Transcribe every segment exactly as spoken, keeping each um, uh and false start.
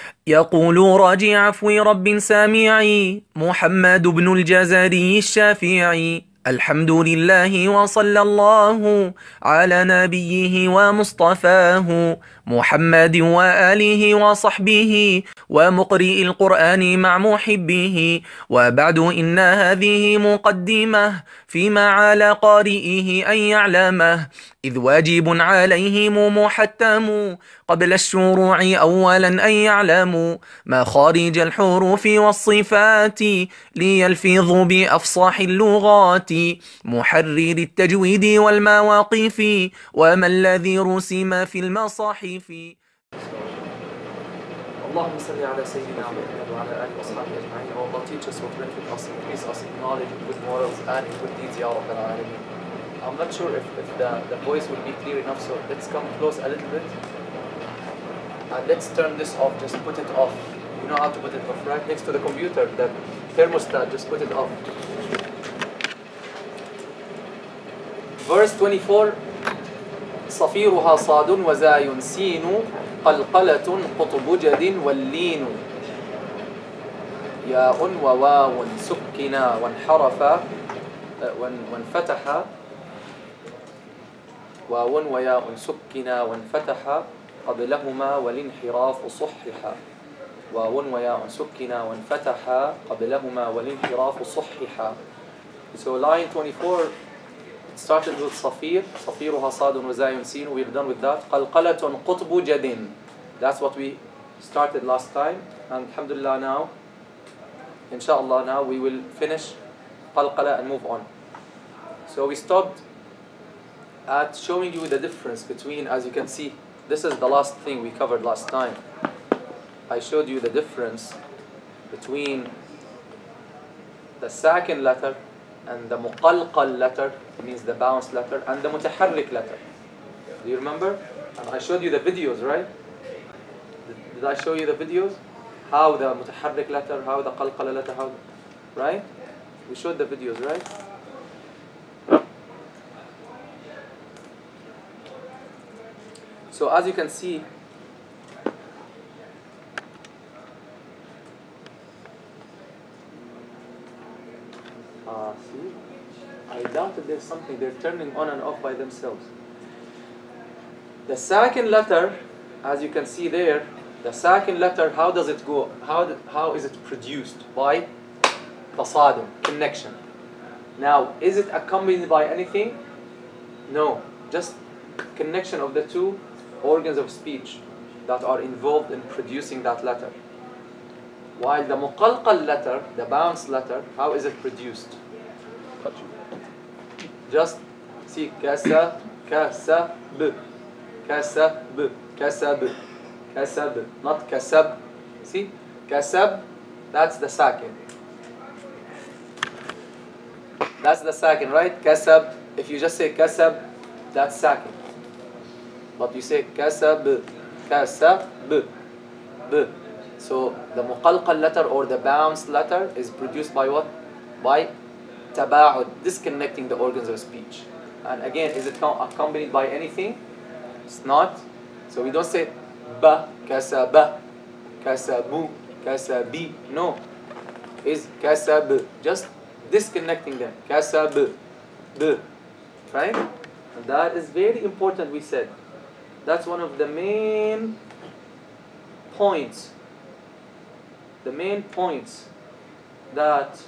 يقول راجي عفو رب سامعي محمد بن الجزري الشافعي: الحمد لله وصلى الله على نبيه ومصطفاه محمد وآله وصحبه ومقرئ القرآن مع محبه. وبعد إن هذه مقدمة فيما على قارئه أن يعلمه، إذ واجب عليهم محتم قبل الشروع أولا أن يعلموا مخارج الحروف والصفات ليلفظوا بأفصح اللغات، محرر التجويد والمواقف وما الذي رسم في المصاحف. اللهم صل على سيدنا محمد وعلى آله وصحبه أجمعين. O Allah, teach us what benefit us, increase us in knowledge, in good morals, and in good deeds, Ya Rabbal Alameen. I'm not sure if, if the, the voice will be clear enough, so let's come close a little bit. And let's turn this off, just put it off. You know how to put it off, right? Next to the computer, the thermostat, just put it off. Verse twenty-four. صفيرها صاد وزاي سين قلقلة قطب جد واللين ياء وواو سكنا وانحرف وانفتح واو وياء سكنا وانفتح قبلهما والانحراف صحح واو وياء سكنا وانفتح قبلهما والانحراف صحح. So line twenty-four started with صفير صفيرها صاد وزاي سين. We're done with that. قلقلة قطب جد. That's what we started last time. And alhamdulillah now, inshallah now we will finish قلقلة and move on. So we stopped at showing you the difference between, as you can see, this is the last thing we covered last time. I showed you the difference between the second letter and the muqalqal letter, means the bounced letter, and the mutaharrik letter. Do you remember? And I showed you the videos, right? Did, did I show you the videos? How the mutaharrik letter, how the qalqala letter, how, right? We showed the videos, right? So as you can see, uh, see, I doubt that there's something, they're turning on and off by themselves. The second letter, as you can see there, the second letter, how does it go? How, how is it produced? By tasadum, connection. Now, is it accompanied by anything? No, just connection of the two organs of speech that are involved in producing that letter. While the muqalqal letter, the bounced letter, how is it produced? Just see, kasa, kasa, b, kasa, b, kasab, kasab, not kasab. See, kasab, that's the second. That's the second, right? Kasab, if you just say kasab, that's second. But you say kasab, kasab, b. So the muqalqal letter or the bounced letter is produced by what? By taba'ud, disconnecting the organs of speech. And again, is it accompanied by anything? It's not. So we don't say ba, kasaba, kasabu, kasabi. No. It's kasab. Just disconnecting them. Kasab, b. Right? And that is very important, we said. That's one of the main points. The main points that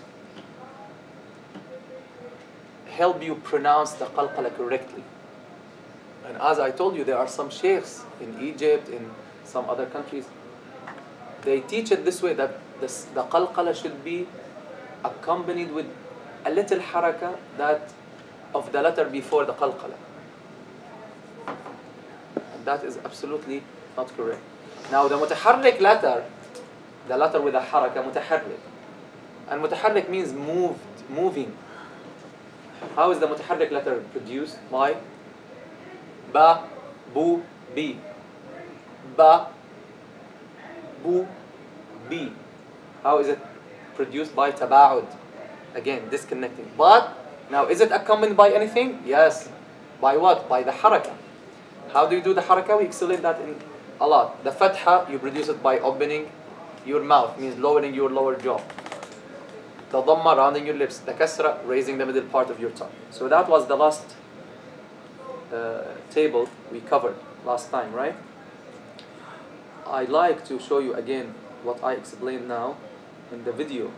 help you pronounce the qalqala correctly. And as I told you, there are some sheikhs in Egypt, in some other countries, they teach it this way, that this, the qalqala should be accompanied with a little haraka that of the letter before the qalqala. And that is absolutely not correct. Now the mutaharrik letter, the letter with a haraka, mutaharrik. And mutaharrik means moved, moving. How is the mutaharrik letter produced? By ba, bu, bi. Ba, bu, bi. How is it produced? By taba'ud. Again, disconnecting. But, now is it accompanied by anything? Yes. By what? By the haraka. How do you do the haraka? We explained that in A lot. The fatha, you produce it by opening your mouth, means lowering your lower jaw. The dhamma, rounding your lips. The kasra, raising the middle part of your tongue. So that was the last uh, table we covered last time, right? I like to show you again what I explained now in the video.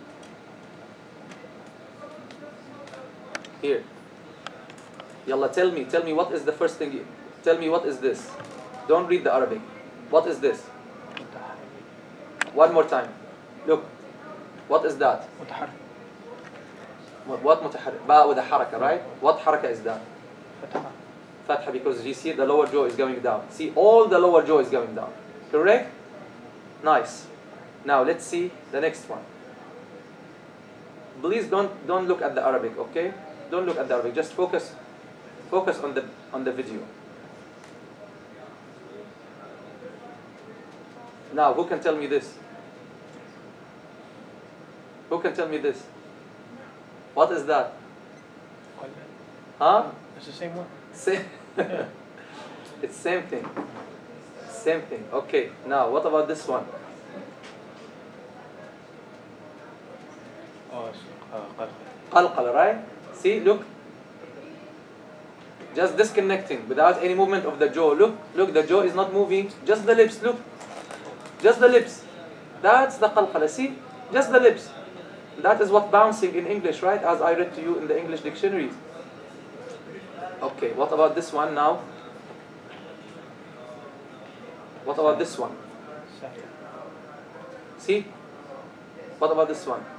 Here. Yalla, tell me, tell me what is the first thing you, tell me what is this? Don't read the Arabic. What is this? One more time. Look. What is that? What, what mutaharrik? Ba with a haraka, right? What haraka is that? Fatha, because you see the lower jaw is going down. See, all the lower jaw is going down. Correct? Nice. Now let's see the next one. Please don't don't look at the Arabic, okay? Don't look at the Arabic. Just focus focus on the on the video. Now, who can tell me this? Who can tell me this? What is that? Huh? It's the same one. Same. It's same thing. Same thing. Okay. Now, what about this one? Oh, it's uh, Qalqala, right? See, look. Just disconnecting without any movement of the jaw. Look, look, the jaw is not moving. Just the lips, look. Just the lips. That's the qalqala. See? Just the lips. That is what bouncing in English, right? As I read to you in the English dictionaries. Okay, what about this one now? What about this one? See? What about this one?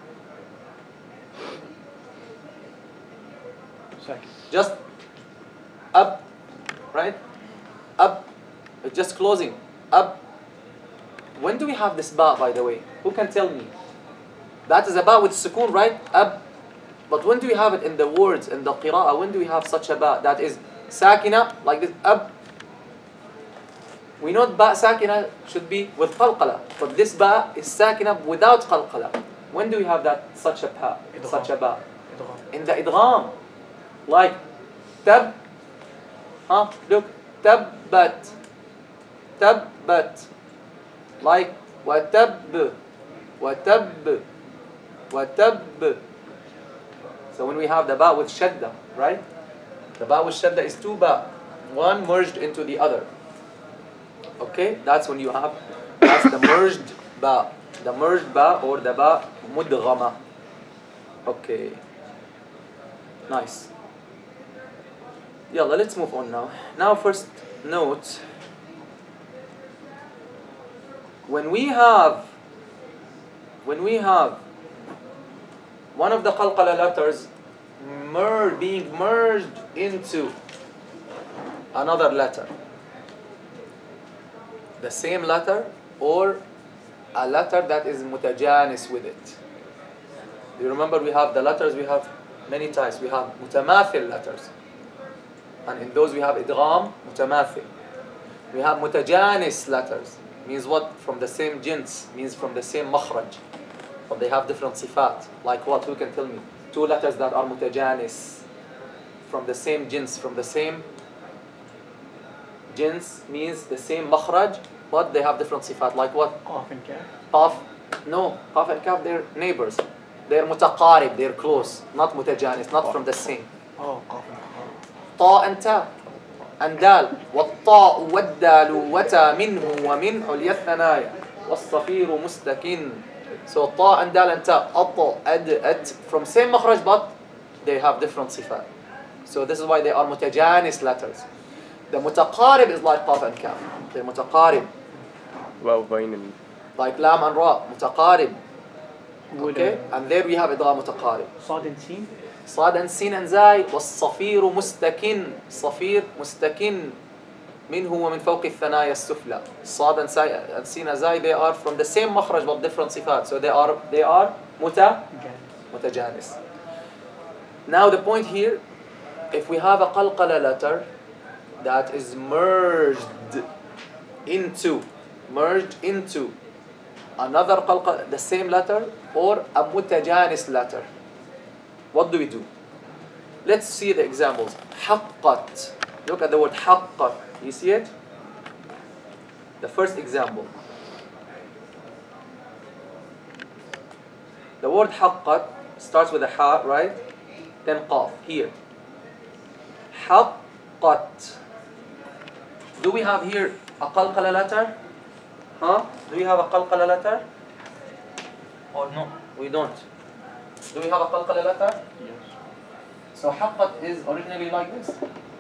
Second. Just up, right? Up. It's just closing. Up. When do we have this ba, by the way? Who can tell me? That is a ba with sukoon, right? Ab. But when do we have it in the words, in the qira'ah? When do we have such a ba? That is sakina, like this, ab. We know ba sakina should be with qalqala. But this ba is sakina without qalqala. When do we have that, such a ba? Such a ba? In the idgham. Like, tab. Huh? Look. Tabbat. Tabbat. Like, watab. Watab. Watab. So when we have the ba with shadda, right? The ba with shadda is two ba. One merged into the other. Okay? That's when you have, that's the merged ba. The merged ba or the ba mudghama. Okay. Nice. Yalla, let's move on now. Now first note. When we have, when we have one of the qalqala letters mer being merged into another letter, the same letter or a letter that is mutajanis with it. Do you remember we have the letters, we have many types. We have mutamathil letters, and in those we have idgham, mutamathil. We have mutajanis letters, means what? From the same jins, means from the same makhraj, but they have different sifat. Like what? Who can tell me? Two letters that are mutajanis, from the same jins, from the same jins, means the same makhraj, but they have different sifat. Like what? Qaf and kaf. Qaf, no, qaf and kaf, they're neighbors. They're mutaqarib, they're close, not mutajanis, not from the same. Oh, qaf and kaf. طاء and تا and دال والطاء والدال وتا منه ومن عليا الثنايا والصفير مستكن. So طاء and دال and تا أط أد أت from same makhraj but they have different sifat. So this is why they are mutajanis letters. The mutaqarib is like qaf and kaf. They're mutaqarib. Wow, bain. Like lam and ra, mutaqarib. Okay, and there we have idgham mutaqarib. صاد and sin. صاد and sin and زاي والصفير مستكن. صفير مستكن منه ومن فوق الثنايا السفلى. صاد and ساي and sin and زاي, they are from the same makhraj but different sifat. So they are they are muta mutajanis. Now the point here, if we have a qalqala letter that is merged into merged into another qalqala, the same letter or a mutajanis letter, what do we do? Let's see the examples. حقت. Look at the word حقت. You see it? The first example. The word حقت starts with a ha, right? Then qaf, here. حقت. Do we have here a qalqala letter? Huh? Do we have a qalqala letter? Or no? We don't. Do we have a qalqala letter? Yes. So حقت is originally like this.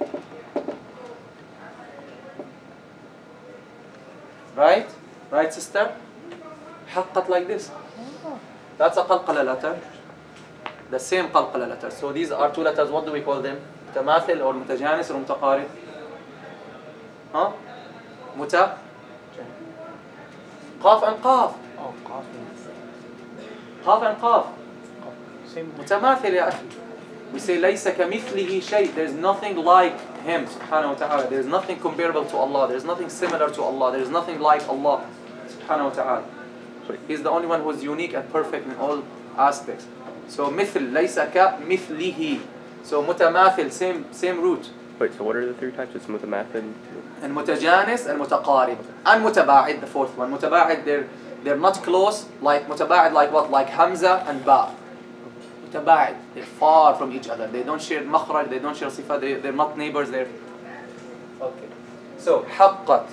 Right? Right, sister? حقت like this. That's a qalqala letter. The same qalqala letter. So these are two letters. What do we call them? متماثل or متجانس or متقارب? Huh? متى? قاف and قاف. Oh, قاف. قاف and قاف. Same. متماثل يا أخي. We say ليس كمثله شيء. There's nothing like him سبحانه وتعالى. There's nothing comparable to Allah. There's nothing similar to Allah. There's nothing like Allah سبحانه وتعالى. He's the only one who's unique and perfect in all aspects. So مثل ليس كمثله. So متماثل, same same root. Wait, so what are the three types? It's mutamathil. And متجانس and متقارب. And متباعد, the fourth one. متباعد, they're they're not close. Like متباعد, like what? Like Hamza and Ba. متباعد, they're far from each other. They don't share makhraj, they don't share صفات. They, they're not neighbors. They're okay. So حقت.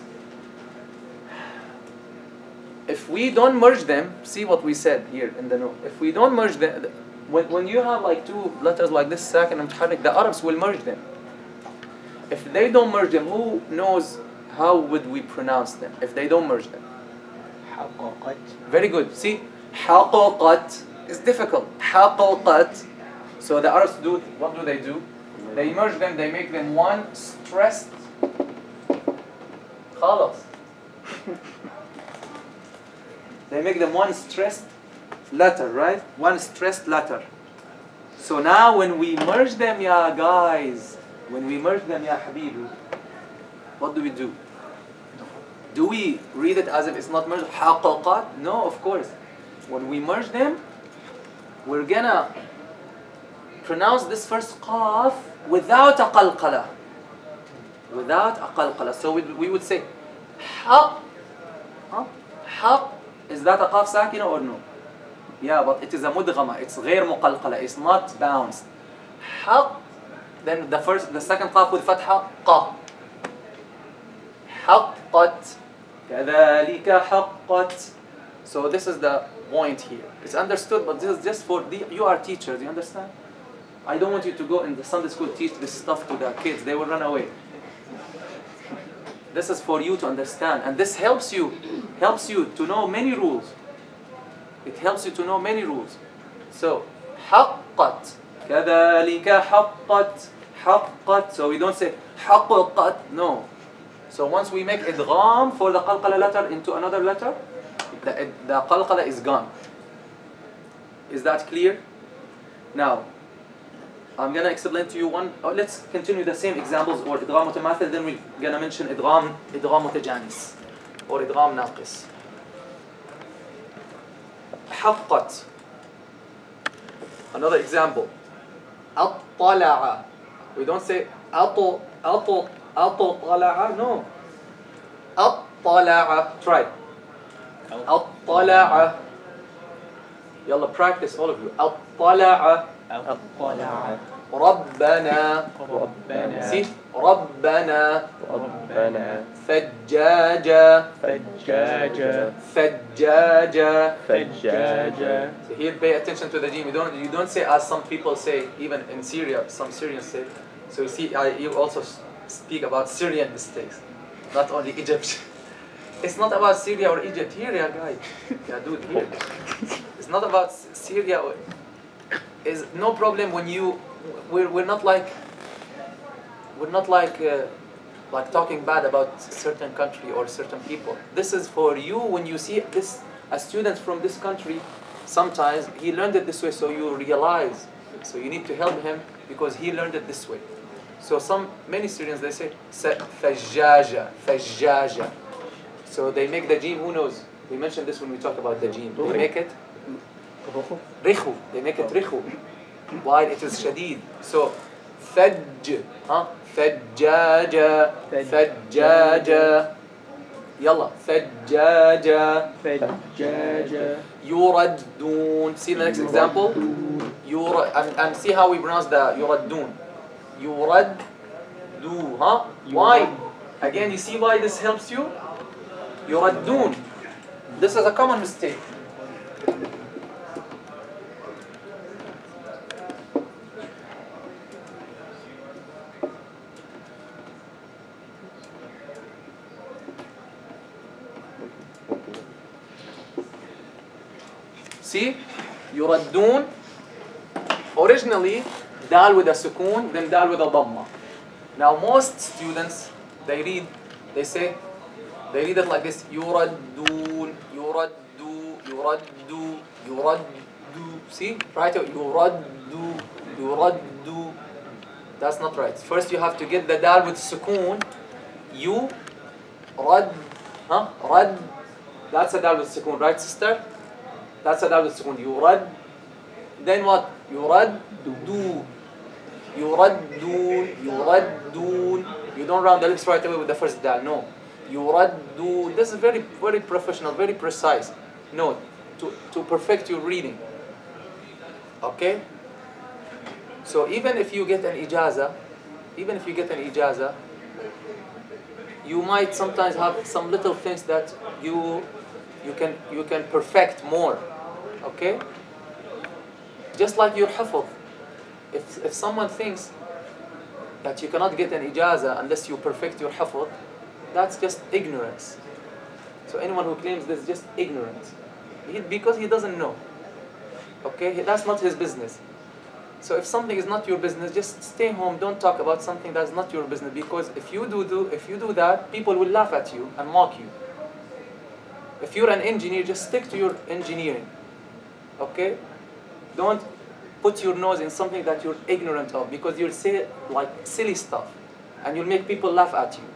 If we don't merge them, see what we said here in the note. If we don't merge them, when, when you have like two letters like this, sakin and mutaharrik, the Arabs will merge them. If they don't merge them, who knows how would we pronounce them if they don't merge them? حققت. Very good. See, حققت is difficult. حققت. So the Arabs do, what do they do? They merge them, they make them one stressed. خلاص. They make them one stressed letter, right? One stressed letter. So now when we merge them, ya guys, when we merge them, ya habibi, what do we do? Do we read it as if it's not merged? حققت? No, of course. When we merge them, we're gonna pronounce this first qaf without a qalqala. Without a qalqala. So we, we would say حق. Huh? حق. Is that a qaf sakina or no? Yeah, but it is a mudghama. It's غير مقلقلة. It's not bounced. حق. Then the first, the second qaf with fatha qa. حقت. كذلك حقت. So this is the point here. It's understood, but this is just for the, you are teachers. You understand? I don't want you to go in the Sunday school teach this stuff to the kids. They will run away. This is for you to understand, and this helps you, helps you to know many rules. It helps you to know many rules. So, حقت, كذلك حقت, حقت. So we don't say حققت, no. So once we make idgham for the qalqala letter into another letter, the, the qalqala is gone. Is that clear? Now, I'm gonna explain to you one. Oh, let's continue the same examples or idgham mutamathil. Then we're gonna mention idgham idgham mutajanis or idgham naqis. حقت. Another example. أطلع. We don't say أط أط أطلع. No. أطلع. Try. أطلع. يلا practice all of you. أطلع. أطلع. ربنا. ربنا. See? ربنا. ربنا. فجاجة. فجاجة. فجاجة. فجاجة. So here pay attention to the jim. You don't, you don't say as some people say, even in Syria, some Syrians say. So you see, I, you also speak about Syrian mistakes, not only Egyptian. It's not about Syria or Egypt. Here, yeah, guy. Yeah, dude, here. It's not about Syria. Or, is no problem when you, we're, we're not like, we're not like, uh, like talking bad about certain country or certain people. This is for you when you see this, a student from this country, sometimes he learned it this way, so you realize. So you need to help him because he learned it this way. So some, many Syrians, they say, فجاجة, فجاجة. So they make the jim, who knows? We mentioned this when we talk about the jim. They make it رخو. They make it رخو. While it is شديد. So فج, huh? فجاجة, فجاجة. يلا ثجاجة فجاجة يردون. See the next example. ير and, and see how we pronounce the يردون. يردو. Huh? Why? Again, you see why this helps you? يردون. This is a common mistake. See, يردون. Originally, dal with a sukun, then dal with a dhamma. Now most students, they read, they say, they read it like this: يردون, يردو, يردو, يردو. See, right? يردو, يردو. That's not right. First, you have to get the dal with sukun. You, rad, huh? Rad. That's a dal with sukun, right, sister? That's a dal with sukun. Yurad. Then what? Yuraddu. Yuraddun. Yuraddun. You don't round the lips right away with the first dal. No. Yuraddu. This is very, very professional, very precise. No. To, to perfect your reading. Okay? So even if you get an ijaza, even if you get an ijaza, you might sometimes have some little things that you you can you can perfect more. Okay? Just like your hifz. If if someone thinks that you cannot get an ijaza unless you perfect your hifz, that's just ignorance. So anyone who claims this is just ignorant. He, because he doesn't know. Okay? That's not his business. So if something is not your business, just stay home. Don't talk about something that's not your business. Because if you do, do if you do that, people will laugh at you and mock you. If you're an engineer, just stick to your engineering. Okay? Don't put your nose in something that you're ignorant of, because you'll say like silly stuff and you'll make people laugh at you.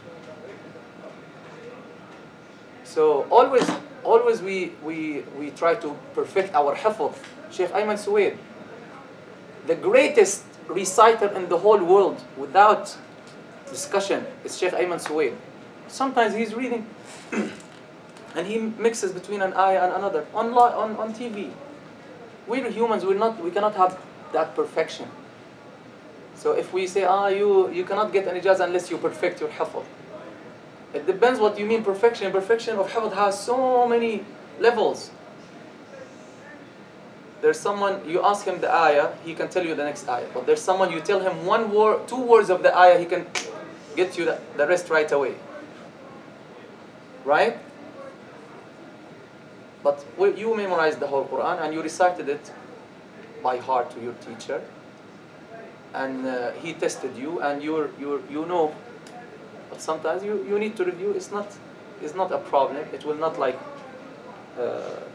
So always, always we, we, we try to perfect our hifz. Sheikh Ayman Suwaid, the greatest reciter in the whole world without discussion is Sheikh Ayman Suwaid. Sometimes he's reading and he mixes between an ayah and another on, on, on T V. We're humans, we're not, we cannot have that perfection. So if we say, ah, you, you cannot get an ijazah unless you perfect your hifz. It depends what you mean perfection. Perfection of hifz has so many levels. There's someone, you ask him the ayah, he can tell you the next ayah. But there's someone, you tell him one word, two words of the ayah, he can get you the, the rest right away. Right? But you memorized the whole Quran and you recited it by heart to your teacher. And uh, he tested you and you're, you're, you know. But sometimes you, you need to review. It's not, it's not a problem. It will not like... Uh,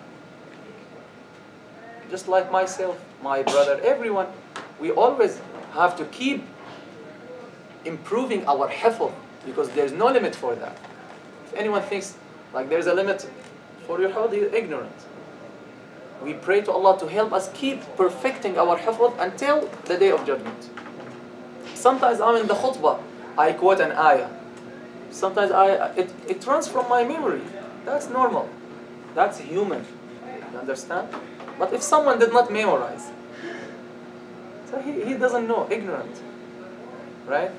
just like myself, my brother, everyone, we always have to keep improving our hifz, because there's no limit for that. If anyone thinks like there's a limit for your hifz, he's ignorant. We pray to Allah to help us keep perfecting our hifz until the day of judgment. Sometimes I'm in the khutbah, I quote an ayah. Sometimes I, it, it runs from my memory. That's normal. That's human. You understand? But if someone did not memorize, so he, he doesn't know, ignorant, right?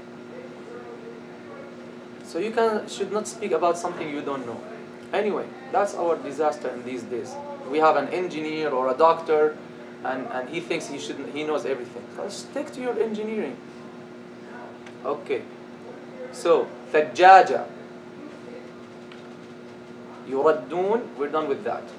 So you can should not speak about something you don't know. Anyway, that's our disaster in these days. We have an engineer or a doctor, and, and he thinks he should he knows everything. So stick to your engineering. Okay. So ثجاجة, يردون, we're done with that.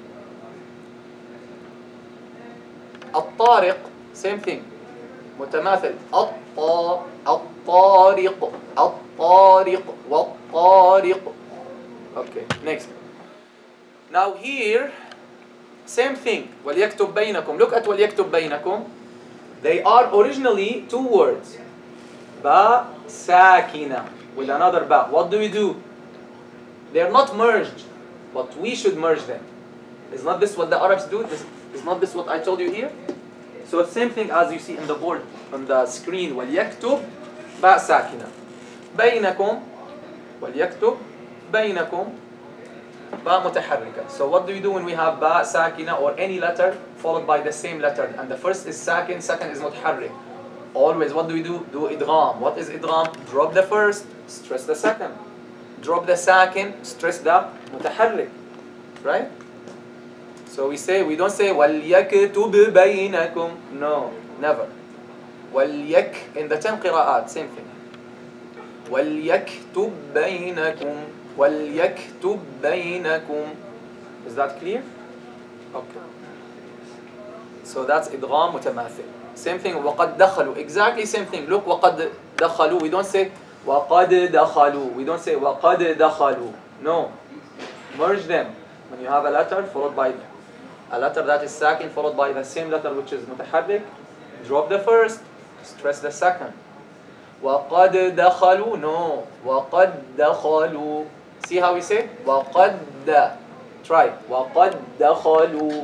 الطارق, same thing. متماثل. الطا الطارق الطارق والطارق. Okay, next. Now here, same thing. وَلْيَكْتُبْ بَيْنَكُمْ. Look at وَلْيَكْتُبْ بَيْنَكُمْ. They are originally two words. Ba sakina with another ba. What do we do? They are not merged, but we should merge them. Is not this what the Arabs do? This, is not this what I told you here? So same thing as you see in the board on the screen. وَلْيَكْتُبْ ba sakina. بَيْنَكُمْ. وَلْيَكْتُبْ بَيْنَكُمْ. ba mutaharrika. So what do you do when we have ba sakina or any letter followed by the same letter, and the first is sakin, second is mutaharrik? Always, what do we do? Do idgham. What is idgham? Drop the first, stress the second. Drop the sakin, stress the mutaharrik. Right? So we say, we don't say وَلْيَكْتُبْ بَيْنَكُمْ. No, never. وَلْيَك, in the ten qira'at, same thing. وَلْيَكْتُبْ بَيْنَكُمْ. وَلْيَكْتُبْ بَيْنَكُمْ. Is that clear? Okay. So that's idgham mutamathil. Same thing, وَقَدْ دَخَلُوا. Exactly same thing. Look, وَقَدْ دَخَلُوا. We don't say وَقَدْ دَخَلُوا. We don't say وَقَدْ دَخَلُوا. No. Merge them. When you have a letter followed by a letter that is sakin followed by the same letter which is mutaharrik, drop the first, stress the second. وَقَدْ دَخَلُوا. No. وَقَدْ دَخَلُوا. See how we say? وَقَدْ. Try. وَقَدْ دَخَلُوا.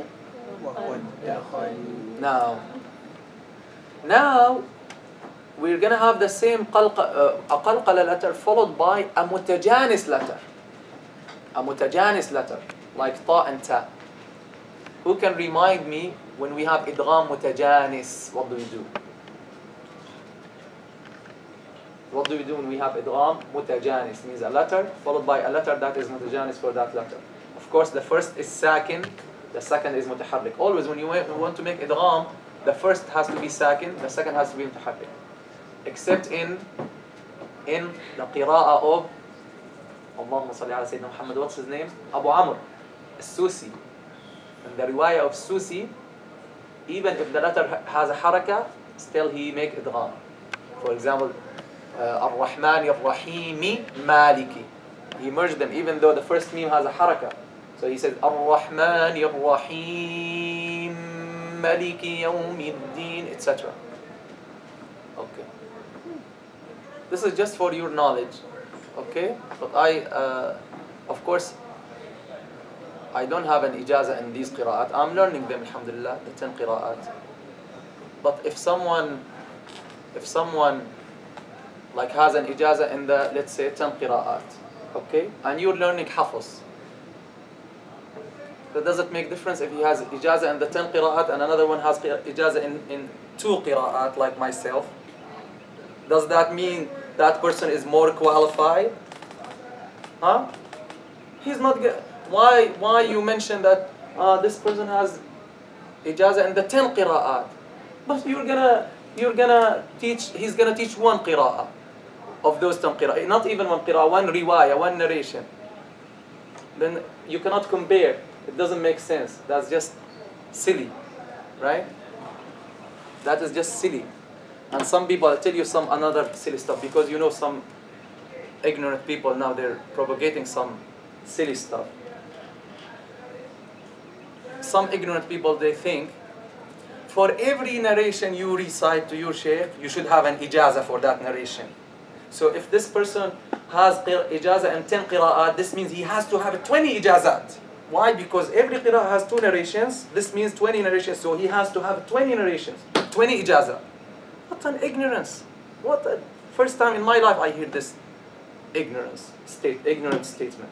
Now, now we're gonna have the same qalqa, uh, a qalqala letter followed by a mutajanis letter. A mutajanis letter, like ta and ta. Who can remind me when we have idgham mutajanis, what do we do? What do we do when we have idgham mutajanis? Means a letter followed by a letter that is mutajanis for that letter. Of course, the first is sakin, the second is mutaharrik. Always when you want to make idgham, the first has to be sakin, the second has to be mutaharrik. Except in in the qira'ah of Allahumma salli ala Sayyidina Muhammad, what's his name? Abu Amr, As-Susi. In the riwayah of Susi, even if the letter has a haraka, still he make idgham. For example, uh, Ar-Rahman Ar-Rahimi Maliki. He merged them even though the first meme has a haraka. So he says Ar-Rahman Ar-Rahim Maliki Yawmiddin, et cetera. Okay. This is just for your knowledge. Okay? But I, uh, of course, I don't have an ijaza in these qira'at. I'm learning them, alhamdulillah, the ten qira'at. But if someone, if someone like has an ijaza in the, let's say, ten qira'at, okay, and you're learning hafz, that does it make difference if he has ijaza in the ten qira'at and another one has ijaza in, in two qira'at, like myself? Does that mean that person is more qualified? Huh? He's not good. Why, why you mention that uh, this person has ijaza in the ten qira'at, but you're gonna, you're gonna teach, he's gonna teach one qira'ah of those ten qira'ah, not even one qira'ah, one riwayah, one narration. Then you cannot compare. It doesn't make sense. That's just silly, right? That is just silly. And some people, I'll tell you some another silly stuff, because you know some ignorant people now, they're propagating some silly stuff. Some ignorant people, they think for every narration you recite to your shaykh, you should have an ijaza for that narration. So if this person has ijaza in ten qira'at, this means he has to have twenty ijazat. Why? Because every qira'ah has two narrations. This means twenty narrations. So he has to have twenty narrations, twenty ijaza. What an ignorance! What a first time in my life I hear this ignorance state, ignorant statement.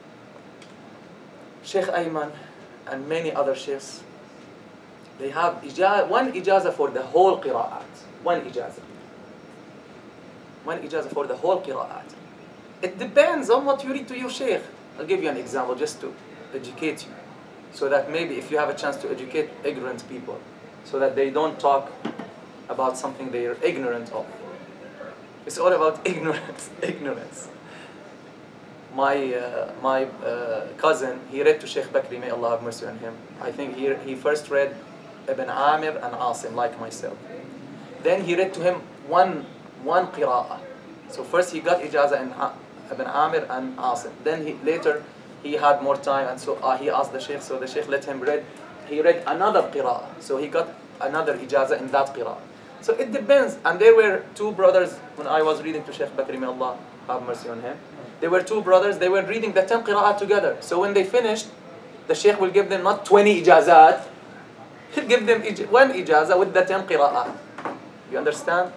Sheikh Ayman and many other sheikhs, they have ijaza, one ijaza for the whole qira'at. One ijaza. One ijaza for the whole qira'at. It depends on what you read to your sheikh. I'll give you an example just to educate you, so that maybe if you have a chance to educate ignorant people, so that they don't talk about something they are ignorant of. It's all about ignorance. Ignorance. My uh, my uh, cousin, he read to Sheikh Bakri, may Allah have mercy on him. I think he he first read Ibn Amir and Asim, like myself. Then he read to him one one qira'ah. So first he got ijaza in Ibn Amir and Asim. Then he later he had more time, and so uh, he asked the Sheikh. So the Sheikh let him read. He read another qira'ah. So he got another ijaza in that qira'ah. So it depends. And there were two brothers when I was reading to Sheikh Bakri, may Allah have mercy on him. There were two brothers, they were reading the ten qira'at together. So when they finished, the Sheikh will give them not twenty ijazat, he'll give them one ijaza with the ten qira'at. You understand?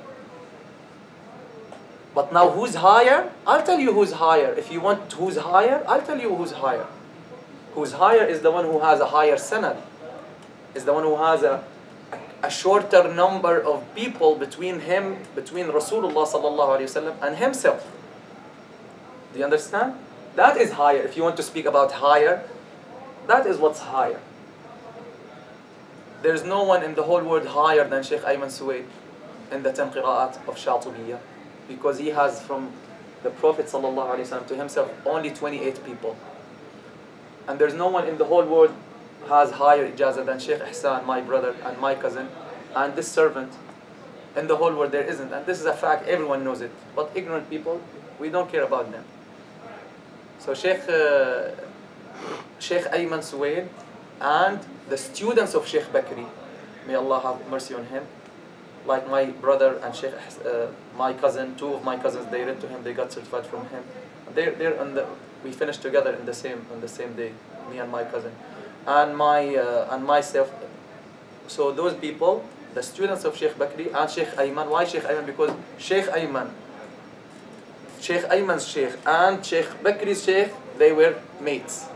But now who's higher? I'll tell you who's higher. If you want who's higher, I'll tell you who's higher. Who's higher is the one who has a higher sanad, is the one who has a, a shorter number of people between him, between Rasulullah sallallahu alaihi wasallam and himself. Do you understand? That is higher. If you want to speak about higher, that is what's higher. There's no one in the whole world higher than Sheikh Ayman Suwaid in the ten qira'at of Shatibiyya, because he has from the Prophet sallallahu alaihi wasallam to himself only twenty-eight people. And there's no one in the whole world has higher ijazah than Sheikh Ihsan, my brother and my cousin, and this servant. In the whole world there isn't, and this is a fact, everyone knows it. But ignorant people, we don't care about them. So Sheikh, uh, Sheikh Ayman Suwaid and the students of Sheikh Bakri, may Allah have mercy on him, like my brother and Sheikh, uh, my cousin, two of my cousins, they read to him, they got certified from him. They're, they're on the, we finished together in the same on the same day, me and my cousin, and my uh, and myself. So those people, the students of Sheikh Bakri and Sheikh Ayman. Why Sheikh Ayman? Because Sheikh Ayman, Sheikh Ayman's Sheikh and Sheikh Bakri's Sheikh, they were mates.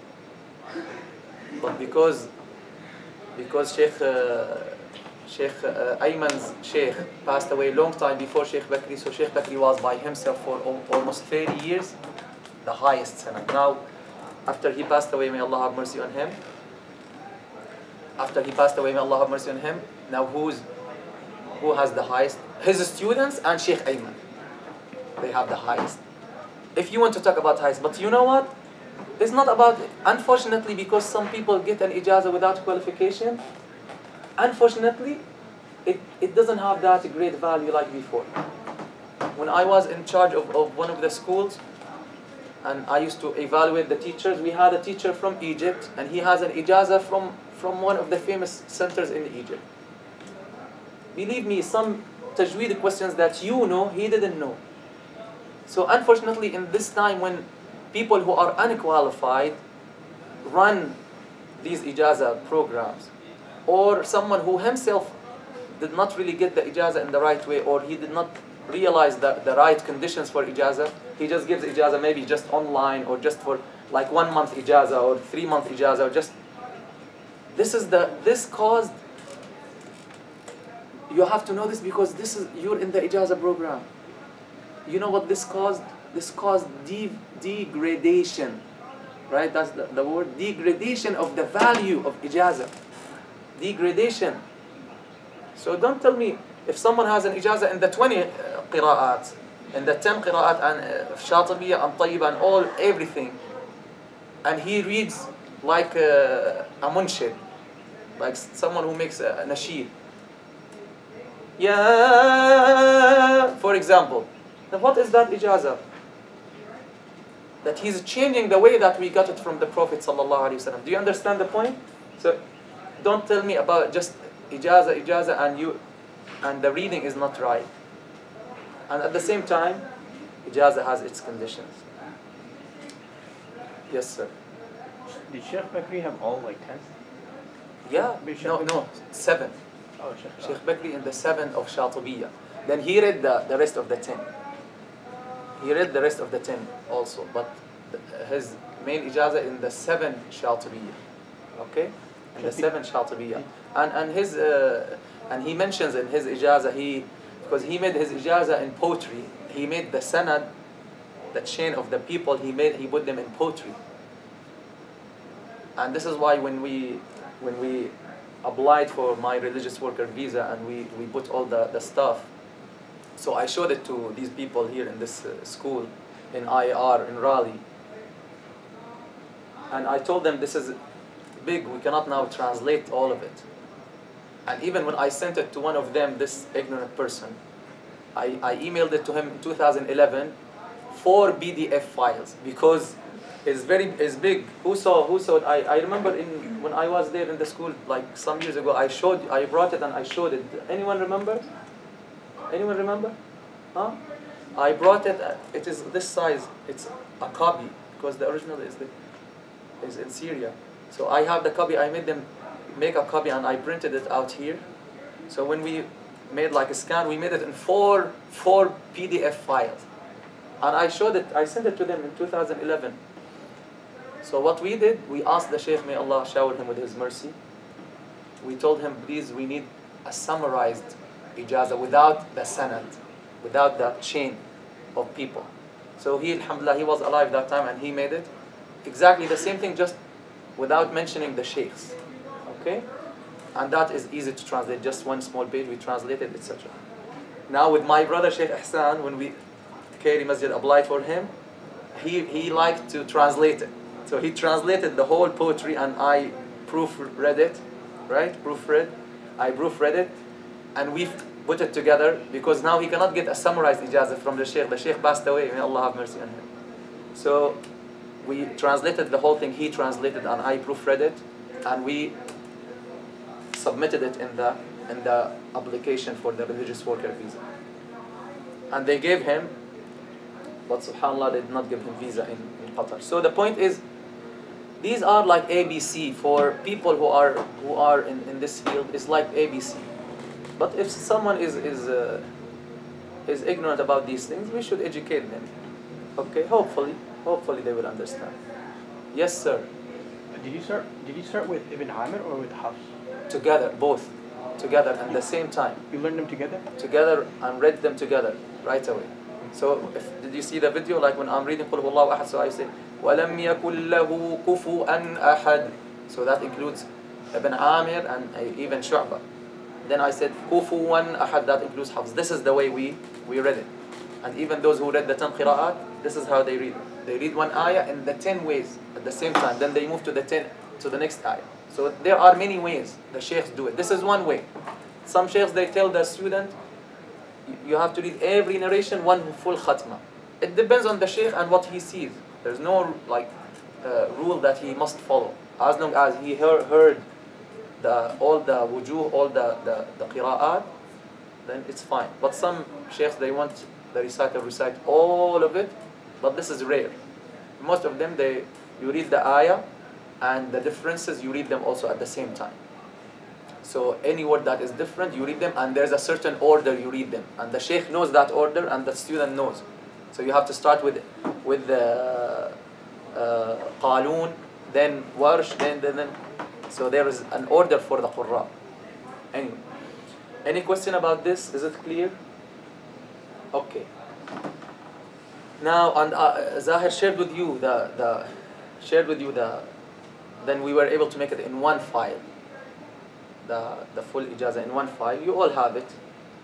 But because because Sheikh uh, Sheikh uh, Ayman's Sheikh passed away a long time before Sheikh Bakri, so Sheikh Bakri was by himself for al almost thirty years, the highest sanad. Now, after he passed away, may Allah have mercy on him. After he passed away, may Allah have mercy on him. Now, who's who has the highest? His students and Sheikh Ayman. They have the highest. If you want to talk about highest, but you know what? It's not about, unfortunately, because some people get an ijazah without qualification, unfortunately, it, it doesn't have that great value like before. When I was in charge of, of one of the schools, and I used to evaluate the teachers, we had a teacher from Egypt, and he has an ijazah from, from one of the famous centers in Egypt. Believe me, some tajweed questions that you know, he didn't know. So unfortunately, in this time when people who are unqualified run these ijazah programs, or someone who himself did not really get the ijazah in the right way, or he did not realize the, the right conditions for ijazah, he just gives ijazah maybe just online, or just for like one month ijazah, or three month ijazah, or just, this is the, this caused, you have to know this because this is, you're in the ijazah program. You know what this caused? This caused de degradation, right? That's the, the word, degradation of the value of ijazah. Degradation. So don't tell me, if someone has an ijazah in the twenty uh, qira'at, in the ten qira'at, and uh, Shatibiyya and Tayyibah and all, everything, and he reads like uh, a munshid, like someone who makes a, a nasheed. Yeah, for example. Then what is that ijazah? That he's changing the way that we got it from the Prophet sallallahu alaihi wasallam. Do you understand the point? So don't tell me about just ijazah, ijazah, and you, and the reading is not right. And at the same time, ijazah has its conditions. Yes, sir. Did Sheikh Bakri have all like ten? Yeah. Sheikh No, Bakri? no, seven. Oh, Sheikh. Sheikh Bakri in the seven of Shatibiyya. Then he read the, the rest of the ten. He read the rest of the ten also, but the, his main ijazah in the seven Shatibiyya. Okay? In the seven Shatibiyya. And and his uh, and he mentions in his ijazah, he because he made his ijazah in poetry. He made the sanad, the chain of the people, he made he put them in poetry. And this is why when we when we applied for my religious worker visa and we, we put all the, the stuff, so I showed it to these people here in this uh, school in I R in Raleigh, and I told them this is big, we cannot now translate all of it. And even when I sent it to one of them, this ignorant person, I, I emailed it to him in two thousand eleven, four B D F files, because it's very it's big. Who saw who saw it? I, I remember in when I was there in the school like some years ago, I showed I brought it and I showed it. Anyone remember? Anyone remember? Huh? I brought it. It is this size. It's a copy because the original is the is in Syria. So I have the copy. I made them make a copy and I printed it out here. So when we made like a scan, we made it in four four P D F files, and I showed it. I sent it to them in two thousand eleven. So what we did, we asked the Shaykh, may Allah shower him with his mercy. We told him, please, we need a summarized ijazah without the sanad, without that chain of people. So he, alhamdulillah, he was alive that time and he made it. Exactly the same thing, just without mentioning the sheikhs. Okay? And that is easy to translate, just one small page, we translated, et cetera. Now with my brother Sheikh Ihsan, when we, Kairi Masjid applied for him, he, he liked to translate it. So he translated the whole poetry and I proofread it, right? Proofread. I proofread it and we put it together because now he cannot get a summarized ijazah from the Sheikh. The Sheikh passed away, may Allah have mercy on him. So we translated the whole thing, he translated and I proofread it and we submitted it in the, in the application for the religious worker visa. And they gave him, but subhanAllah, they did not give him visa in, in Qatar. So the point is, these are like A B C for people who are who are in, in this field. It's like A B C. But if someone is is uh, is ignorant about these things, we should educate them. Okay, hopefully, hopefully they will understand. Yes, sir. Did you start? Did you start with Ibn Amir or with Hafs? Together, both, together at the same time. You learned them together? Together and read them together right away. So, if, did you see the video? Like when I'm reading Qul Huwallahu Ahad, so I say, وَلَمْ يَكُنْ لَهُ كُفُوًا أَحَدٍ. So that includes Ibn Amir and uh, even Shu'bah. Then I said, كُفُوًا أَحَدٍ, that includes Hafs. This is the way we, we read it. And even those who read the ten qira'at, this is how they read it. They read one ayah in the ten ways at the same time. Then they move to the ten, to the next ayah. So there are many ways the sheikhs do it. This is one way. Some sheikhs, they tell the student, you have to read every narration one full khatma. It depends on the sheikh and what he sees. There's no like uh, rule that he must follow. As long as he heard, heard the, all the wujuh, all the, the, the qira'at, then it's fine. But some sheikhs, they want the reciter recite all of it, but this is rare. Most of them, they you read the ayah, and the differences, you read them also at the same time. So any word that is different, you read them, and there's a certain order you read them. And the sheikh knows that order, and the student knows. So you have to start with with the uh, Qalun, then Warsh, then, then, then. So there is an order for the Qurra. Anyway, any question about this? Is it clear? Okay. Now, and uh, Zahir shared with you the, the shared with you the, then we were able to make it in one file. The, the full ijazah in one file. You all have it.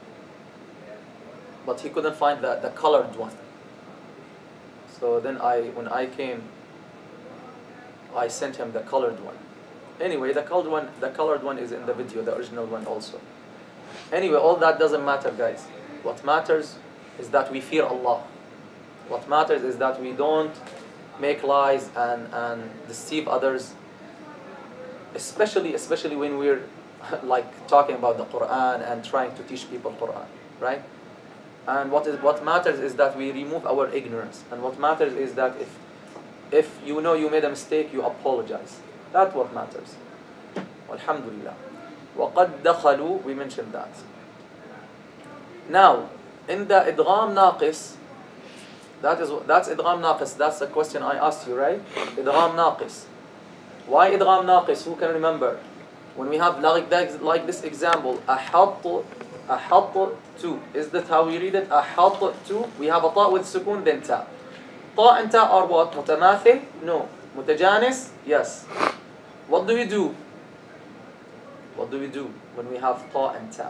But he couldn't find the, the colored one. So then I, when I came, I sent him the colored one. Anyway, the colored one, the colored one is in the video, the original one also. Anyway, all that doesn't matter, guys. What matters is that we fear Allah. What matters is that we don't make lies and, and deceive others. Especially, especially when we're like talking about the Quran and trying to teach people Quran, right? And what is what matters is that we remove our ignorance. And what matters is that if if you know you made a mistake, you apologize. That's what matters. Alhamdulillah. وَقَدْ دَخَلُوا, we mentioned that. Now, in the idgham naqis, that is that's idgham naqis. That's the question I asked you, right? Idgham naqis. Why idgham naqis? Who can remember? When we have like that, like this example, أحط أحط two. Is that how we read it? أحط two. We have a ta with sukun, then ta. Ta and ta are what? متماثل? No. متجانس? Yes. What do we do? What do we do when we have ta and ta?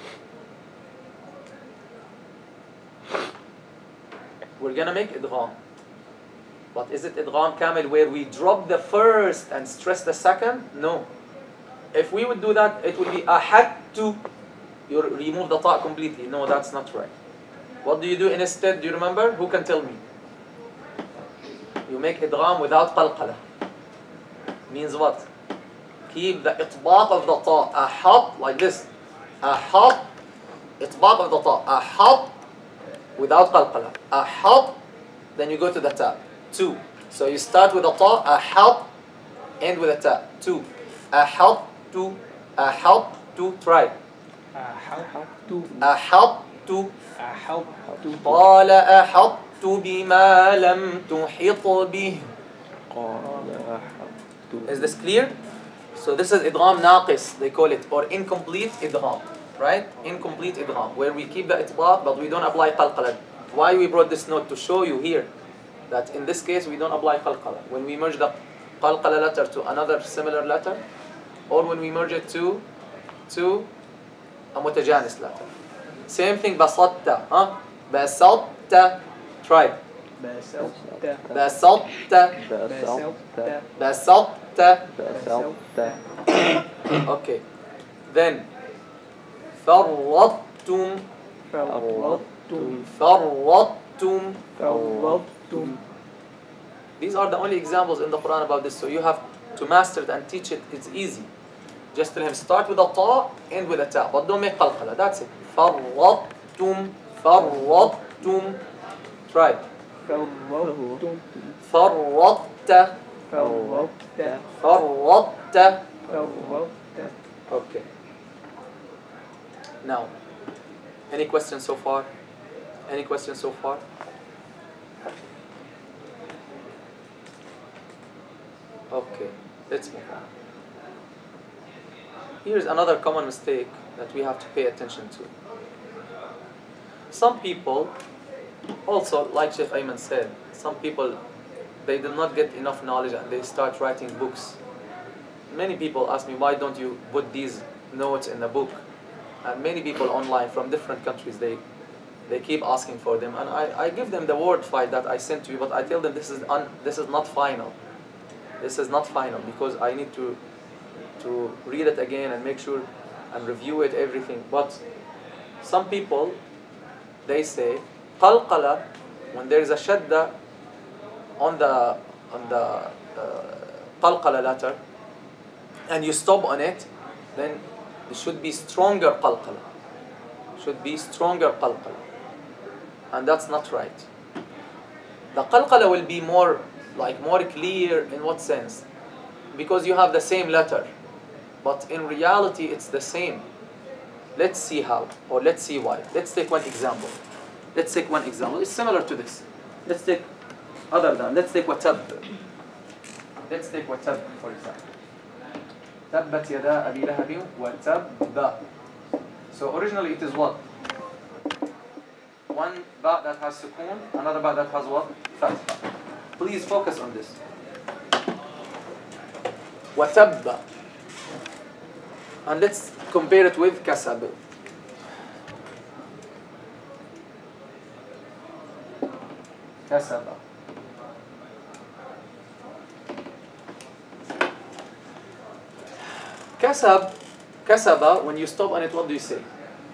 We're gonna make idgham. But is it idgham kamil where we drop the first and stress the second? No. If we would do that, it would be ahadtu. You remove the ta completely. No, that's not right. What do you do instead? Do you remember? Who can tell me? You make idgham without qalqala. Means what? Keep the itbaq of the ta. Ahad, like this. Ahad, itbaq of the ta. Ahad, without qalqala. Ahad, then you go to the ta. Two. So you start with a ta, ahad, end with a ta. Two. Ahad, two. Ahad, two. Try. أحطت أحطت أحطت قال أحطت بما لم تحط به Is this clear? So this is idgham naqis, they call it, or incomplete idgham, right? Incomplete idgham, where we keep the itbaq but we don't apply qalqala. Why we brought this note? To show you here that in this case we don't apply qalqala. When we merge the qalqala letter to another similar letter, or when we merge it to to a mutajanis letter. Same thing, basatta, huh? Basatta, try. بسطت Basatta, بسطت basatta. Okay. Then فرطتم فرطتم فرطتم. فرطتم. These are the only examples in the Quran about this, so you have to master it and teach it. It's easy. Just tell him start with a ta, end with a ta, but don't make qalqala. That's it. فرطتم فرطتم. Try. فرطتم فرطت فرطت فرطت. فرطت. Okay. Now, any questions so far? Any questions so far? Okay, let's move on. Here's another common mistake that we have to pay attention to. Some people, also like Sheikh Ayman said, some people, they did not get enough knowledge and they start writing books. Many people ask me, why don't you put these notes in the book? And many people online from different countries, they they keep asking for them, and I, I give them the word file that I sent to you, but I tell them this is un, this is not final. This is not final because I need to to read it again and make sure and review it, everything. But some people, they say qalqala, when there is a shadda on the on the uh, qalqala letter and you stop on it, then it should be stronger qalqala. Should be stronger qalqala. And that's not right. The qalqala will be more like more clear in what sense? Because you have the same letter, but in reality it's the same. Let's see how, or let's see why. Let's take one example. Let's take one example. It's similar to this. Let's take other than. Let's take watab. Let's take watab for example. Tabbat yada abi lahabin wa tabba. So originally it is what? One ba that has sukoon, another ba that has what? Fatha. Please focus on this. Watabba. And let's compare it with kasab. Kasaba. Kasab, kasaba, when you stop on it, what do you say?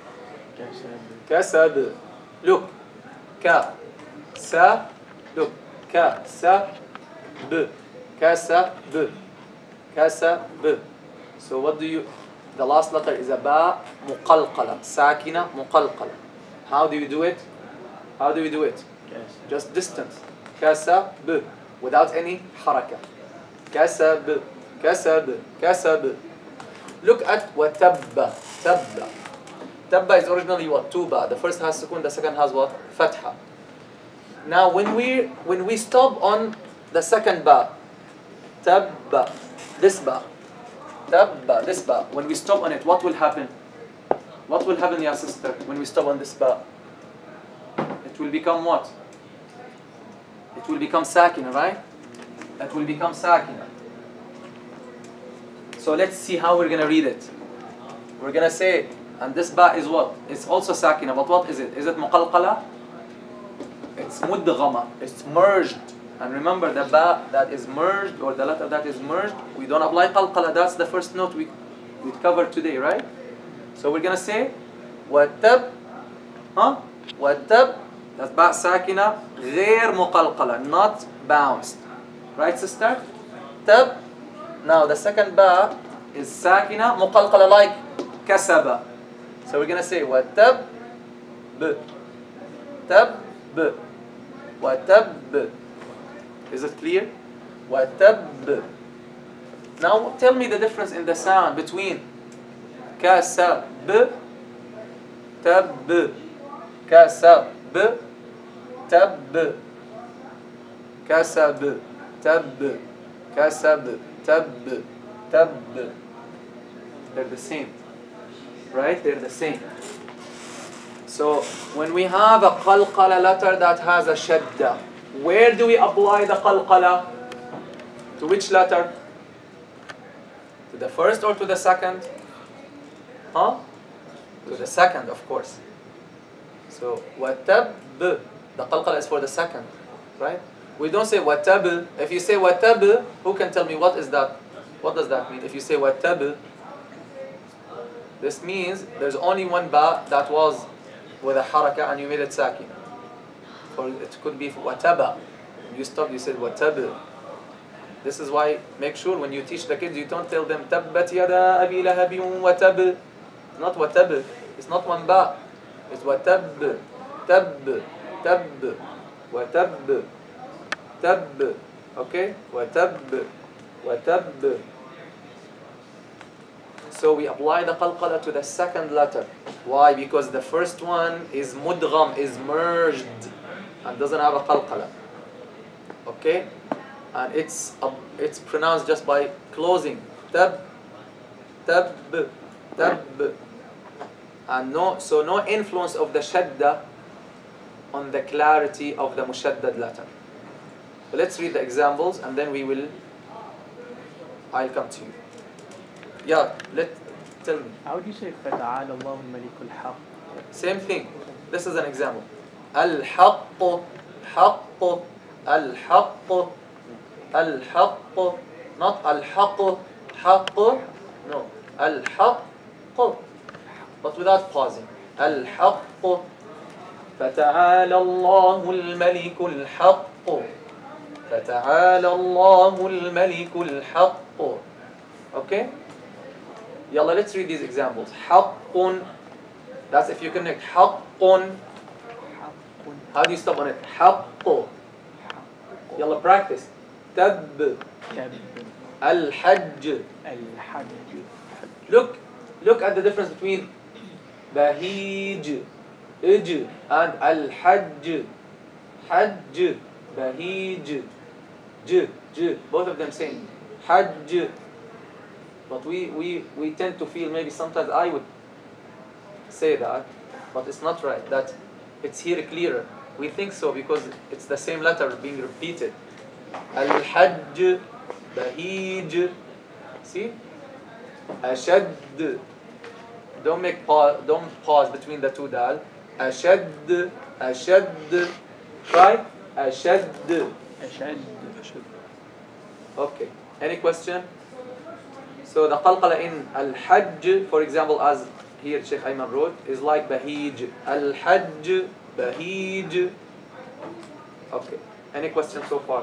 Kasab. Look. Ka. Sa. Look. Ka. Sa. B. Kasab. Kasab. So what do you, the last letter is a ba muqalqala. Sakina muqalqala. How do you do it? How do we do it? Yes. Just distance. Kasab. Without any haraka. Kasab. Kasab. Kasab. Look at what tabba. Tabba. Tabba is originally what? Two ba. The first has sukun, the second has what? Fatha. Now when we when we stop on the second ba, tabba, this ba, tabba, this ba, when we stop on it, what will happen? What will happen, ya sister, when we stop on this ba? It will become what? It will become sakina, right? It will become sakina. So let's see how we're gonna read it. We're gonna say, and this ba is what? It's also sakina, but what is it? Is it muqalqala? It's mudghama. It's merged. And remember, the ba that is merged, or the letter that is merged, we don't apply qalqala. That's the first note we we covered today, right? So we're gonna say, watab, huh? Watab. That's ba sakina, غير muqalqala, not bounced, right, sister? Tab. Now the second ba is sakina muqalqala, like kasaba. So we're gonna say watab b, tab b, watab b. Is it clear? Watab b. Now tell me the difference in the sound between kasab, tab, kasab, tab, kasab, tab. kasab, tab, tab. They're the same. Right? They're the same. So when we have a qalqala letter that has a shadda, where do we apply the qalqala? To which letter? To the first or to the second? Huh? To the second, of course. So watab, the qalqala is for the second, right? We don't say watab. If you say watab, who can tell me what is that? What does that mean? If you say watab, this means there's only one ba that was with a haraka and you made it sakin. Or it could be wataba. You stop, you said watab. This is why make sure when you teach the kids, you don't tell them tabbat yada abi lahabin watab. It's not watab. It's not one ba. It's watab, tab, tab, watab, tab. Okay? Watab, watab. So we apply the qalqala to the second letter. Why? Because the first one is mudgham, is merged, and doesn't have a qalqala. Okay? And it's uh, it's pronounced just by closing. Tab, tab, tab. And no, so no influence of the shadda on the clarity of the mushaddad letter. But let's read the examples and then we will, I'll come to you. Yeah, let, tell me. How would you say فَتَعَالَ اللَّهُ الْمَلِكُ الْحَقِّ? Same thing. This is an example. Al-haqq, haqq, al-haqq, al-haqq, not al-haqq, haqq, no, al-haqq, but without pausing. Al-haqq, فَتَعَالَ اللَّهُ الْمَلِكُ الْحَقِّ, فَتَعَالَ اللَّهُ الْمَلِكُ الْحَقِّ. Okay? Yalla, let's read these examples. Haqqun. That's if you connect. Haqqun. How do you stop on it? Haqqu. Yalla, practice. Tab. Tab. Al-hajj. Al-hajj. Look, look at the difference between bahij, ij, and al-hajj. Hajj, bahij, j, j. Both of them same. Hajj. But we, we, we tend to feel, maybe sometimes I would say that, but it's not right, that it's here clearer. We think so because it's the same letter being repeated. Al-hajj, bahij. See? Ashad. Don't make pause, don't pause between the two dal. Ashad, ashad. Try. Ashad. Ashad. Okay. Any question? So the qalqala in al-hajj, for example, as here Sheikh Ayman wrote, is like bahij. Al-hajj, bahij. Okay. Any questions so far?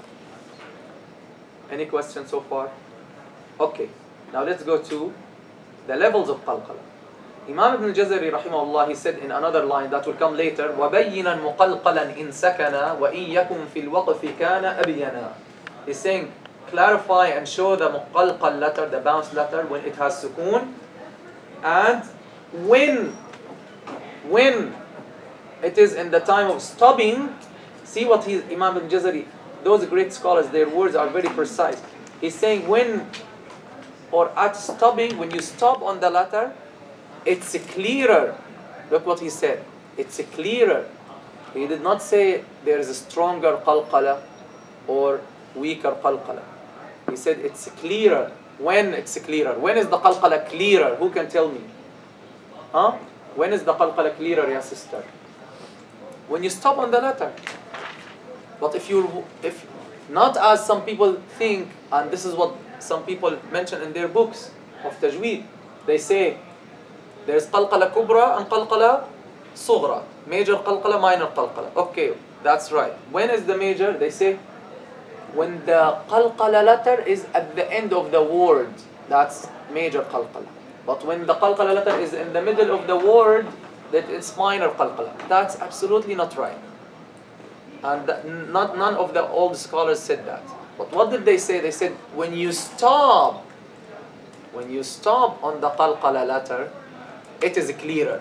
Any questions so far? Okay. Now let's go to the levels of qalqala. Imam Ibn al-Jazari rahimahullah, he said in another line that will come later, وَبَيِّنًا مُقَلْقَلًا إِن سَكَنَا وَإِن يَكُنْ فِي الْوَقْفِ كَانَ أَبْيَنًا. He's saying, clarify and show the muqalqal letter, the bounce letter, when it has sukoon, and when when it is in the time of stopping. See what he, Imam al-Jazari, those great scholars, their words are very precise. He's saying when or at stopping, when you stop on the letter, it's clearer. Look what he said. It's clearer. He did not say there is a stronger qalqala or weaker qalqala. He said it's clearer. When it's clearer? When is the qalqala clearer? Who can tell me? Huh? When is the qalqala clearer, ya sister? When you stop on the letter. But if you, if not as some people think, and this is what some people mention in their books of tajweed, they say there's qalqala kubra and qalqala sughra. Major qalqala, minor qalqala. Okay, that's right. When is the major? They say when the qalqala letter is at the end of the word, that's major qalqala. But when the qalqala letter is in the middle of the word, that it's minor qalqala. That's absolutely not right. And that not none of the old scholars said that. But what did they say? They said when you stop, when you stop on the qalqala letter, it is clearer.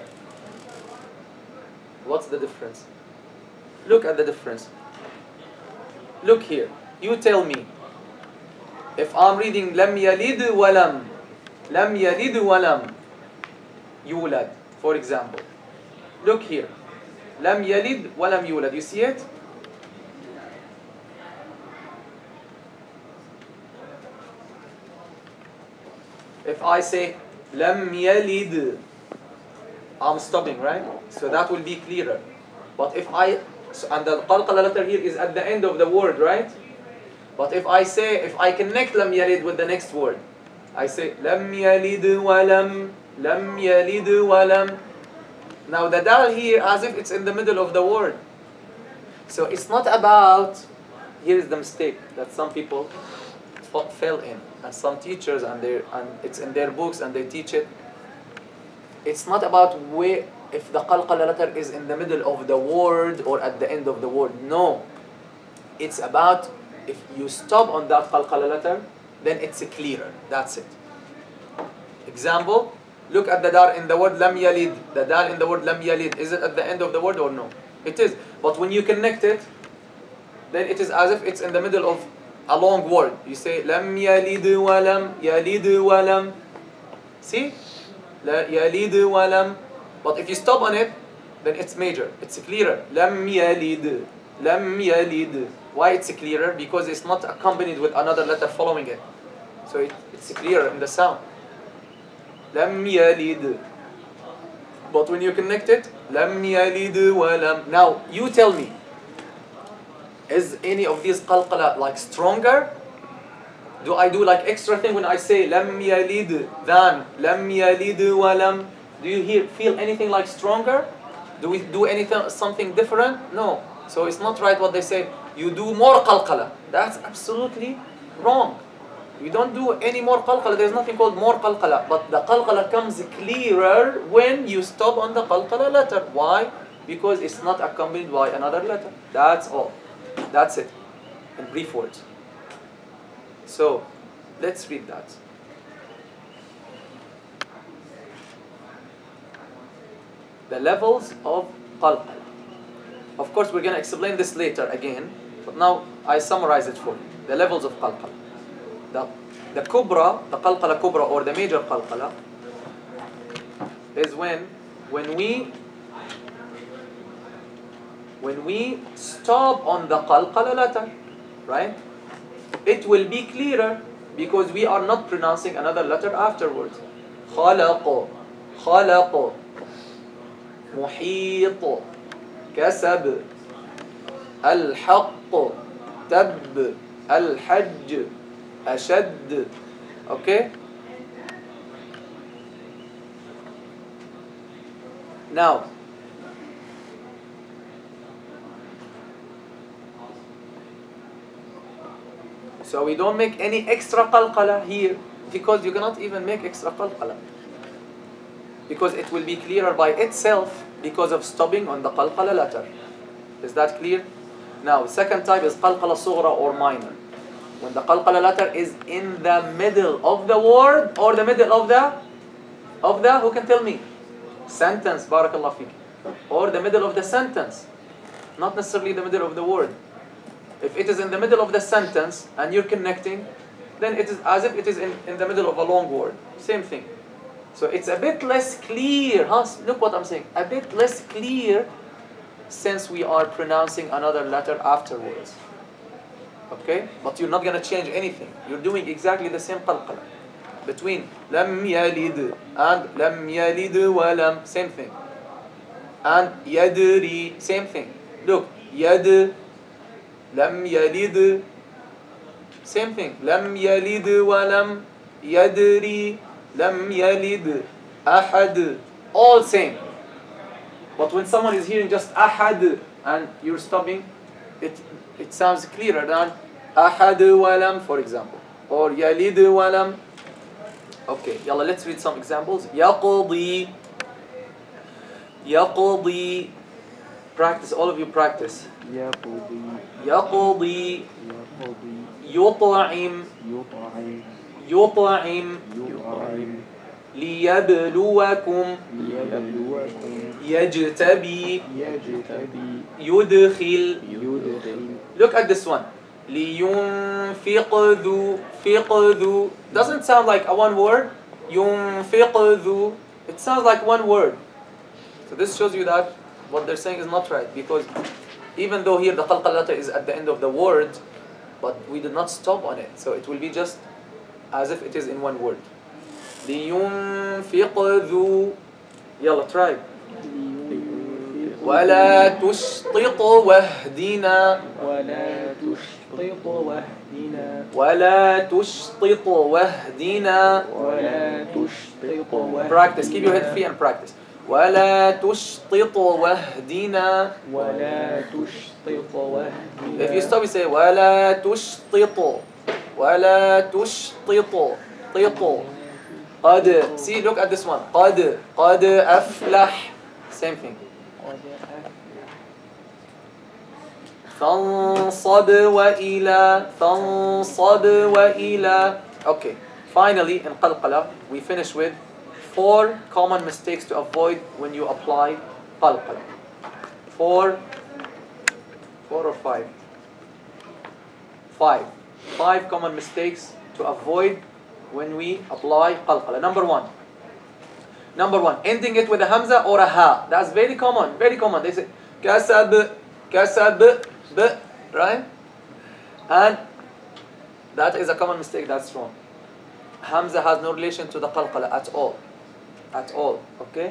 What's the difference? Look at the difference. Look here. You tell me. If I'm reading لم يلد ولم لم يلد ولم يولد, for example. Look here. لم يلد ولم يولد. You see it? If I say لم يلد, I'm stopping, right? So that will be clearer. But if I, so, and the qalqala letter here is at the end of the word, right? But if I say, if I connect لم يلد with the next word, I say لم يلد ولم لم يلد ولم. Now the dal here as if it's in the middle of the word. So it's not about, here's the mistake that some people fell in, and some teachers, and they and it's in their books and they teach it. It's not about where, if the qalqala letter is in the middle of the word or at the end of the word. No. It's about if you stop on that qalqala letter, then it's clearer. That's it. Example, look at the dal in the word lam yalid. The dal in the word lam yalid, is it at the end of the word or no? It is. But when you connect it, then it is as if it's in the middle of a long word. You say lam yalid wa lam yalid wa lam. See? La yalid wa lam. But if you stop on it, then it's major. It's clearer. Lam yalid. Lam yalid. Why it's clearer? Because it's not accompanied with another letter following it. So it, it's clearer in the sound. Lam yalid. But when you connect it, lam yalid wa lam. Now you tell me, is any of these qalqala like stronger? Do I do like extra thing when I say lam yalid than lam yalid wa lam? Do you hear feel anything like stronger? Do we do anything something different? No. So it's not right what they say. You do more qalqala. That's absolutely wrong. You don't do any more qalqala. There's nothing called more qalqala. But the qalqala comes clearer when you stop on the qalqala letter. Why? Because it's not accompanied by another letter. That's all. That's it. In brief words. So, let's read that. The levels of qalqala. Of course, we're going to explain this later again. But now, I summarize it for you. The levels of qalqala. The, the kubra, the qalqala kubra or the major qalqala is when, when we when we stop on the qalqala letter, right? It will be clearer because we are not pronouncing another letter afterwards. خلق, خلق, محيط, كسب, الحق, تب, الحج, أشد. Okay? Now, so we don't make any extra qalqala here because you cannot even make extra qalqala because it will be clearer by itself because of stopping on the qalqala letter. Is that clear? Now, the second type is qalqala sughra or minor. When the qalqala letter is in the middle of the word or the middle of the of the who can tell me? Sentence, barakallah fik. Or the middle of the sentence. Not necessarily the middle of the word. If it is in the middle of the sentence and you're connecting, then it is as if it is in, in the middle of a long word. Same thing. So it's a bit less clear. Huh? Look what I'm saying. A bit less clear since we are pronouncing another letter afterwards. Okay? But you're not going to change anything. You're doing exactly the same qalqala. Between lam yalid and lam yalid wa lam, same thing. And yadri, same thing. Look, yad, lam yalid, same thing. Lam yalid wa lam yadri, lam yalid, ahad, all same. But when someone is hearing just ahad and you're stopping, it it sounds clearer than ahad wa lam, for example, or yalid wa lam. Okay, yalla, let's read some examples. Yaqdi, yaqdi. Practice, all of you practice. يقضي يقضي يقضي يطعم يطعم يطعم يطعم ليبلوكم ليبلوكم يجتبي يجتبي يدخل. يدخل Look at this one. لينفق ذو فق ذو doesn't sound like a one word. ينفق ذو, it sounds like one word. So this shows you that what they're saying is not right, because even though here the qalqala letter is at the end of the word, but we did not stop on it, so it will be just as if it is in one word. لينفق ذو, يلا try. ولا تشطط واهدنا ولا تشطط واهدنا ولا تشطط واهدنا ولا تشطط واهدنا. Practice, keep your head free and practice. ولا تشطط واهدنا. ولا تشطط واهدنا. If you stop, you say ولا تشطط ولا تشطط طط. قد, see, look at this one. قد قد أفلح, same thing. فانصب وإلى فانصب وإلى. Okay, finally in qalqala we finish with four common mistakes to avoid when you apply qalqala. Four, four or five? Five. Five common mistakes to avoid when we apply qalqala. Number one. Number one, ending it with a hamza or a ha. That's very common, very common. They say kasab, kasab, b, right? And that is a common mistake, that's wrong. Hamza has no relation to the qalqala at all. At all, okay?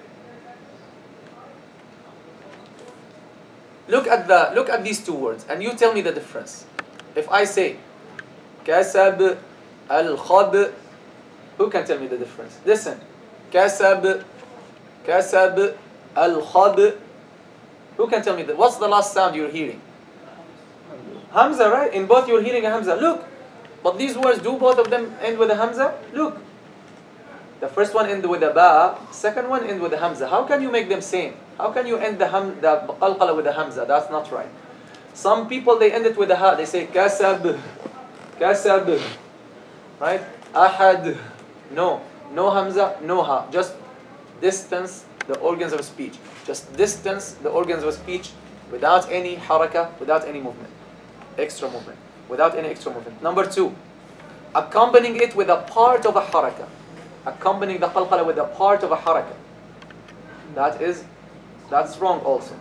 Look at the look at these two words and you tell me the difference. If I say kasab al-khab, who can tell me the difference? Listen. Kasab, kasab, al-khab. Who can tell me that? What's the last sound you're hearing? Hamza, right? In both you're hearing a hamza. Look. But these words, do both of them end with a hamza? Look. The first one end with a ba, second one end with a hamza. How can you make them same? How can you end the ham, the qalqala with a hamza? That's not right. Some people, they end it with a ha. They say kasab, kasab, right? Ahad. No. No hamza, no ha. Just distance the organs of speech. Just distance the organs of speech without any haraka, without any movement. Extra movement. Without any extra movement. Number two, accompanying it with a part of a haraka. Accompanying the qalqala with a part of a haraka. That is, that's wrong also.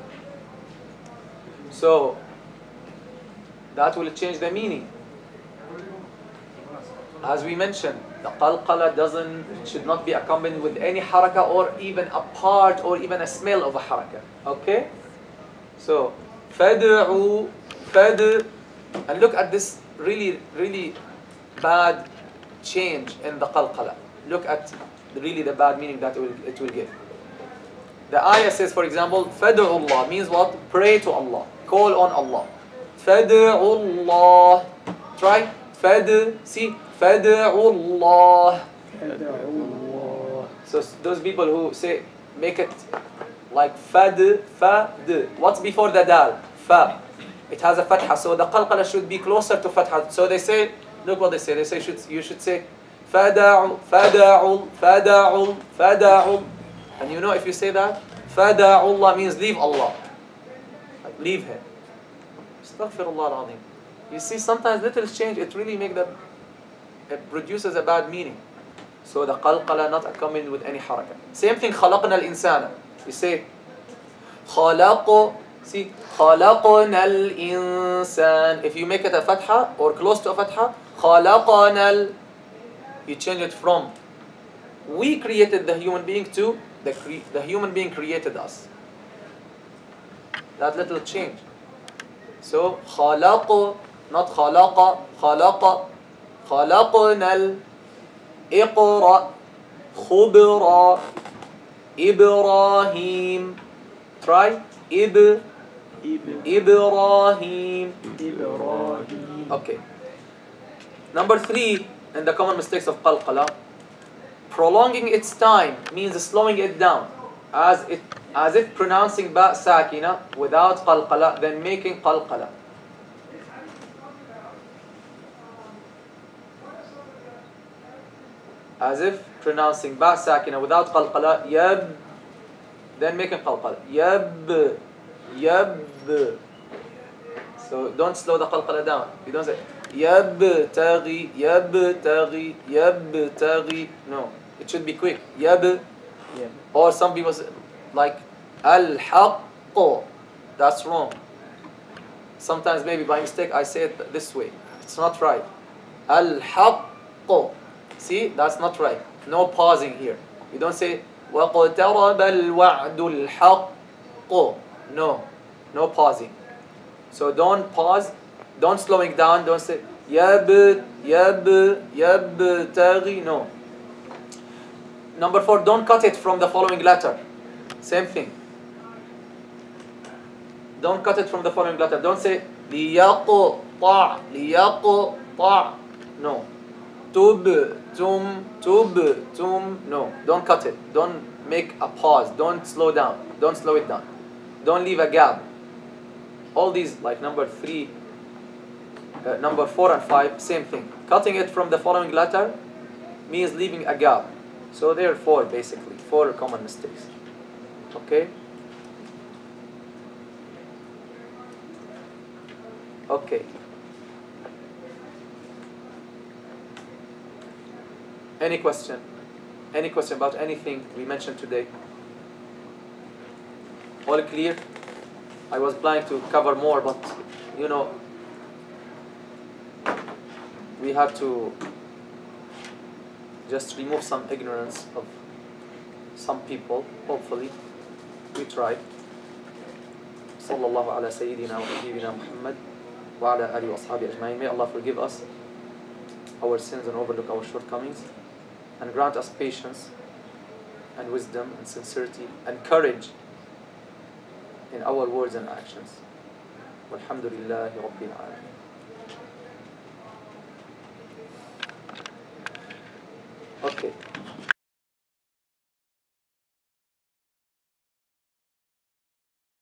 So, that will change the meaning. As we mentioned, the qalqala doesn't, should not be accompanied with any haraka or even a part or even a smell of a haraka. Okay? So, fad'u, fad, and look at this really, really bad change in the qalqala. Look at the, really the bad meaning that it will, it will give. The ayah says, for example, fad'u Allah means what? Pray to Allah. Call on Allah. Fad'u Allah. Try. Fad, see? Fad'u Allah. So those people who say, make it like fad, fad. What's before the dal? Fa. It has a fatha, so the qalqala should be closer to fatha. So they say, look what they say. They say should, you should say fada'u, fada'u, fada'u, fada'u. And you know if you say that, fada'u Allah means leave Allah. Like leave Him. Astaghfirullah al-azim. You see, sometimes little change, it really make the, it produces a bad meaning. So the qalqala not accompanied with any haraka. Same thing, khalaqna al-insana. You say, khalaq, see, khalaqna al-insan. If you make it a fatha or close to a fatha, khalaqna al, you change it from, we created the human being to, the, cre the human being created us. That little change. So, khalaq, not khalaqa, khalaqa, khalaqna al-iqra, khubra, Ibrahim. Try. Ib, Ibrahim. Ibrahim. Okay. Number three, in the common mistakes of qalqala, prolonging its time means slowing it down, as it as if pronouncing ba sakina without qalqala, then making qalqala. As if pronouncing ba sakina without qalqala, yab, then making qalqala. Yab, yab. So don't slow the qalqala down. You don't say yabtaghi, yabtaghi, yabtaghi. No, it should be quick. Yab. Yeah. Or some people say, like al-haqq. That's wrong. Sometimes maybe by mistake I say it this way. It's not right. Al-haqq. See, that's not right. No pausing here. You don't say وَقْتَرَبَ الْوَعْدُ الْحَقُّ. No, no pausing. So don't pause, don't slowing down, don't say yab, yab, yab, taghi. No. Number four, don't cut it from the following letter. Same thing. Don't cut it from the following letter. Don't say liyaqta, liyaqta. No. Tub, tum, tub, tum. No. Don't cut it. Don't make a pause. Don't slow down. Don't slow it down. Don't leave a gap. All these, like number three, uh, number four and five, same thing. Cutting it from the following letter means leaving a gap. So there are four, basically, four common mistakes. Okay? Okay. Any question? Any question about anything we mentioned today? All clear? I was planning to cover more, but you know, we had to just remove some ignorance of some people. Hopefully, we tried. Sallallahu ala Sayyidina wa Habibina Muhammad wa ala alihi wa ashabihi ajma'in. May Allah forgive us our sins and overlook our shortcomings, and grant us patience and wisdom and sincerity and courage in our words and actions. Walhamdulillahi Rabbil Alameen.